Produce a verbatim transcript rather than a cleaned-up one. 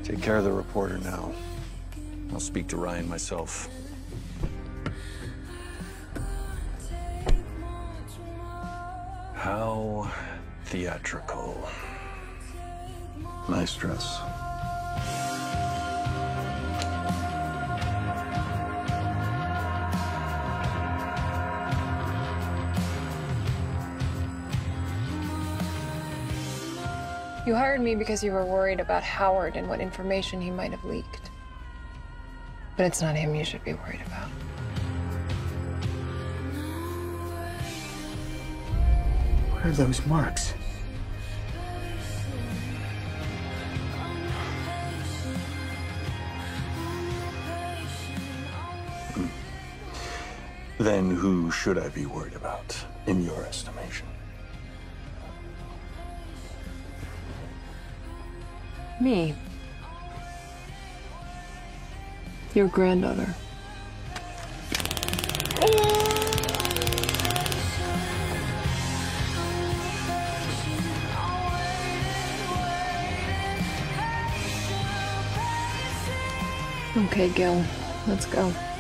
Take care of the reporter now. I'll speak to Ryan myself. How theatrical. Nice dress. You hired me because you were worried about Howard and what information he might have leaked. But it's not him you should be worried about. What are those marks? Then who should I be worried about, in your estimation? Me. Your granddaughter. Okay, Gil. Let's go.